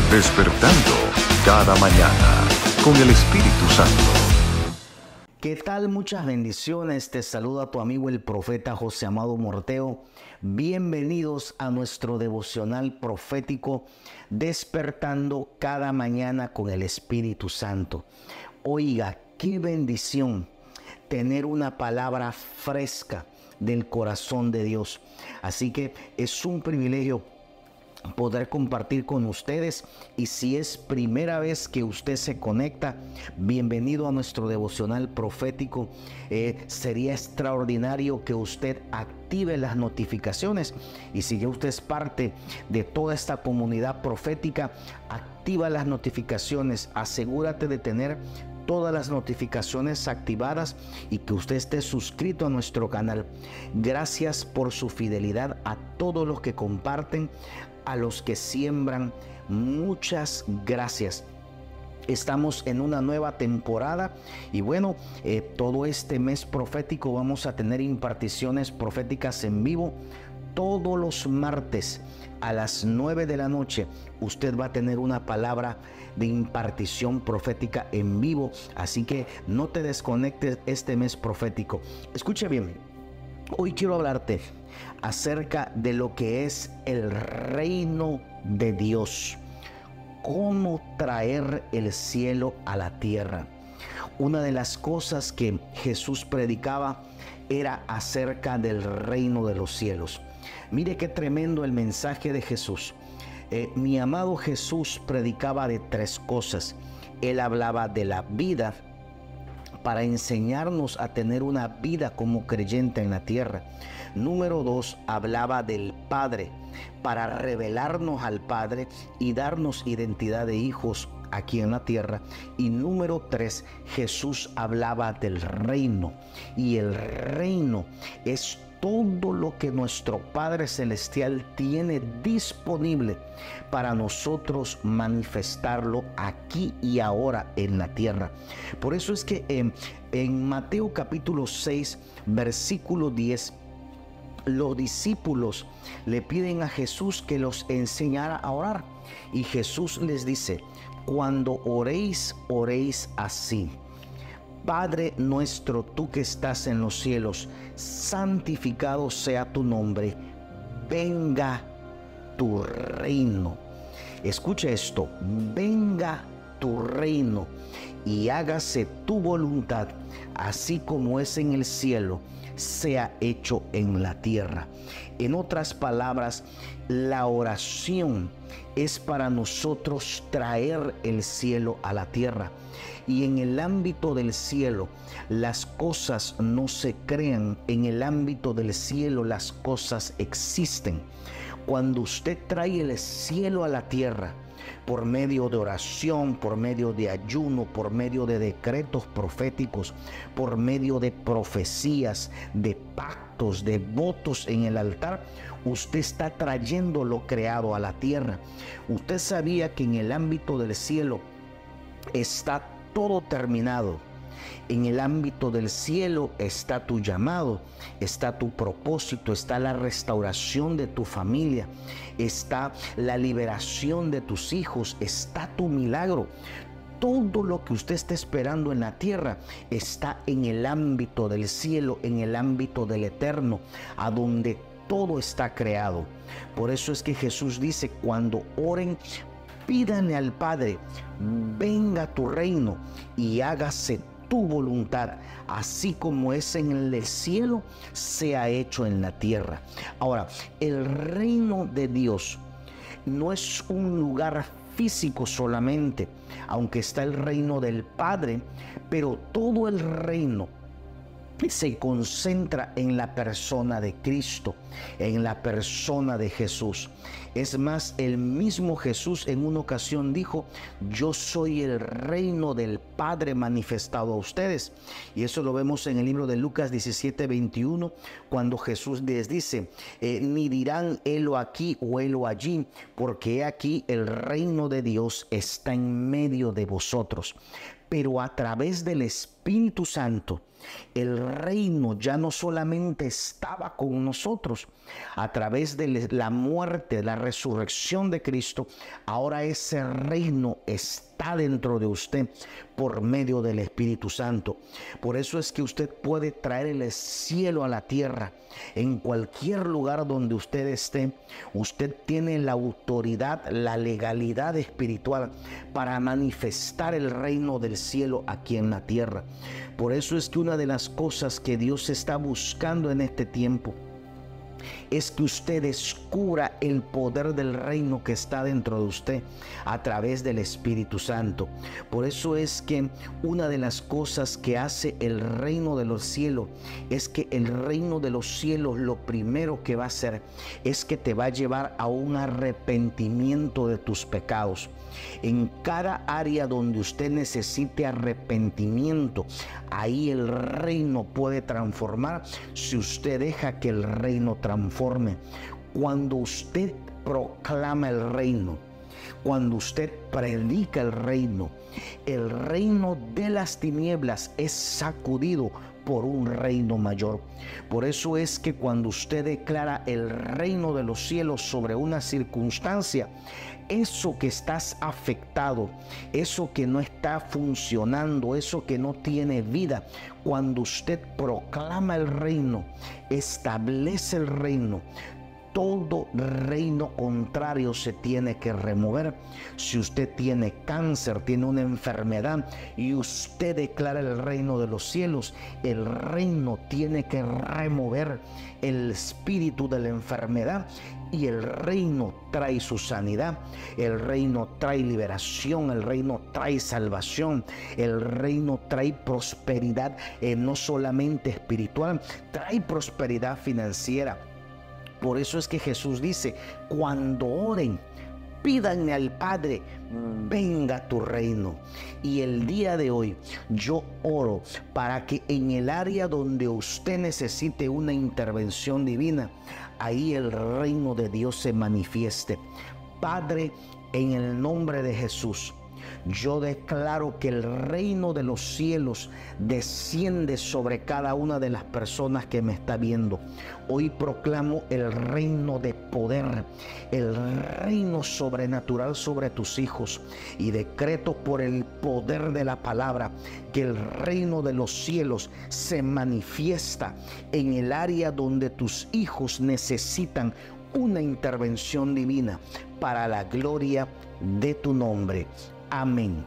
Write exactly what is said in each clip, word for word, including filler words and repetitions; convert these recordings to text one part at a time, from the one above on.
Despertando cada mañana con el Espíritu Santo. ¿Qué tal? Muchas bendiciones. Te saluda tu amigo el profeta José Amado Morteo. Bienvenidos a nuestro devocional profético Despertando cada mañana con el Espíritu Santo. Oiga, qué bendición tener una palabra fresca del corazón de Dios. Así que es un privilegio poder compartir con ustedes, y si es primera vez que usted se conecta, bienvenido a nuestro devocional profético. Eh, sería extraordinario que usted active las notificaciones, y si ya usted es parte de toda esta comunidad profética, activa las notificaciones, asegúrate de tener todas las notificaciones activadas y que usted esté suscrito a nuestro canal. Gracias por su fidelidad a todos los que comparten, a los que siembran. Muchas gracias. Estamos en una nueva temporada y bueno, eh, todo este mes profético vamos a tener imparticiones proféticas en vivo. Todos los martes a las nueve de la noche usted va a tener una palabra de impartición profética en vivo, así que no te desconectes este mes profético. Escuche bien, hoy quiero hablarte acerca de lo que es el reino de Dios, cómo traer el cielo a la tierra. Una de las cosas que Jesús predicaba era acerca del reino de los cielos. Mire qué tremendo el mensaje de Jesús. Eh, mi amado Jesús predicaba de tres cosas. Él hablaba de la vida para enseñarnos a tener una vida como creyente en la tierra. Número dos, hablaba del Padre para revelarnos al Padre y darnos identidad de hijos aquí en la tierra. Y número tres, Jesús hablaba del reino, y el reino es todo lo que nuestro Padre Celestial tiene disponible para nosotros manifestarlo aquí y ahora en la tierra. Por eso es que en, en Mateo capítulo seis, versículo diez, los discípulos le piden a Jesús que los enseñara a orar. Y Jesús les dice: cuando oréis, oréis así: Padre nuestro, tú que estás en los cielos, santificado sea tu nombre, venga tu reino. Escucha esto: venga tu reino y hágase tu voluntad, así como es en el cielo, sea hecho en la tierra. En otras palabras, la oración es para nosotros traer el cielo a la tierra. Y en el ámbito del cielo, las cosas no se crean. En el ámbito del cielo, las cosas existen. Cuando usted trae el cielo a la tierra, por medio de oración, por medio de ayuno, por medio de decretos proféticos, por medio de profecías, de pactos, de votos en el altar, usted está trayendo lo creado a la tierra. Usted sabía que en el ámbito del cielo está todo terminado. En el ámbito del cielo está tu llamado, está tu propósito, está la restauración de tu familia, está la liberación de tus hijos, está tu milagro. Todo lo que usted está esperando en la tierra está en el ámbito del cielo, en el ámbito del eterno, a donde todo está creado. Por eso es que Jesús dice: cuando oren, pídanle al Padre, venga tu reino y hágase tu voluntad, así como es en el cielo, sea hecho en la tierra. Ahora, el reino de Dios no es un lugar físico solamente, aunque está el reino del Padre, pero todo el reino se concentra en la persona de Cristo, en la persona de Jesús. Es más, el mismo Jesús en una ocasión dijo: yo soy el reino del Padre manifestado a ustedes. Y eso lo vemos en el libro de Lucas diecisiete, veintiuno, cuando Jesús les dice: eh, ni dirán helo aquí o helo allí, porque he aquí el reino de Dios está en medio de vosotros. Pero a través del Espíritu Espíritu Santo, el reino ya no solamente estaba con nosotros a través de la muerte, la resurrección de Cristo, ahora ese reino está dentro de usted por medio del Espíritu Santo. Por eso es que usted puede traer el cielo a la tierra. En cualquier lugar donde usted esté, usted tiene la autoridad, la legalidad espiritual para manifestar el reino del cielo aquí en la tierra. Por eso es que una de las cosas que Dios está buscando en este tiempo es que usted descubra el poder del reino que está dentro de usted a través del Espíritu Santo. Por eso es que una de las cosas que hace el reino de los cielos es que el reino de los cielos lo primero que va a hacer es que te va a llevar a un arrepentimiento de tus pecados. En cada área donde usted necesite arrepentimiento, ahí el reino puede transformar si usted deja que el reino transforme. Cuando usted proclama el reino, cuando usted predica el reino, el reino de las tinieblas es sacudido por un reino mayor. Por eso es que cuando usted declara el reino de los cielos sobre una circunstancia, eso que estás afectado, eso que no está funcionando, eso que no tiene vida, cuando usted proclama el reino, establece el reino, todo reino contrario se tiene que remover. Si usted tiene cáncer, tiene una enfermedad y usted declara el reino de los cielos, el reino tiene que remover el espíritu de la enfermedad y el reino trae su sanidad, el reino trae liberación, el reino trae salvación, el reino trae prosperidad, eh, no solamente espiritual, trae prosperidad financiera. Por eso es que Jesús dice, cuando oren, pídanle al Padre, venga tu reino. Y el día de hoy yo oro para que en el área donde usted necesite una intervención divina, ahí el reino de Dios se manifieste. Padre, en el nombre de Jesús, yo declaro que el reino de los cielos desciende sobre cada una de las personas que me está viendo. Hoy proclamo el reino de poder, el reino sobrenatural sobre tus hijos, y decreto por el poder de la palabra que el reino de los cielos se manifiesta en el área donde tus hijos necesitan una intervención divina para la gloria de tu nombre. Amén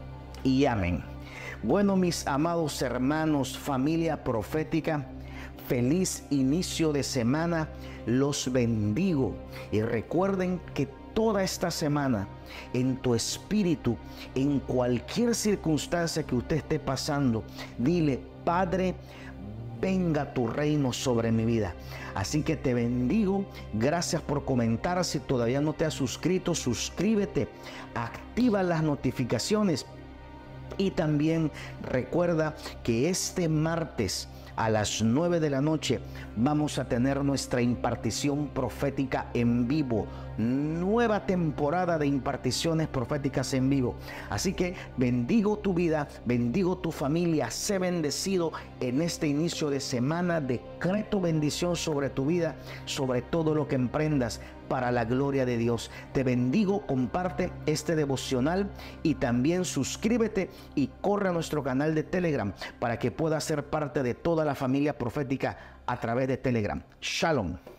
y amén. Bueno, mis amados hermanos, familia profética, feliz inicio de semana, los bendigo. Y recuerden que toda esta semana, en tu espíritu, en cualquier circunstancia que usted esté pasando, dile, Padre, venga tu reino sobre mi vida. Así que te bendigo. Gracias por comentar. Si todavía no te has suscrito, suscríbete, activa las notificaciones y también recuerda que este martes a las nueve de la noche vamos a tener nuestra impartición profética en vivo. Nueva temporada de imparticiones proféticas en vivo. Así que bendigo tu vida, bendigo tu familia, sé bendecido en este inicio de semana. Decreto bendición sobre tu vida, sobre todo lo que emprendas para la gloria de Dios. Te bendigo, comparte este devocional y también suscríbete y corre a nuestro canal de Telegram para que puedas ser parte de toda la familia profética a través de Telegram. Shalom.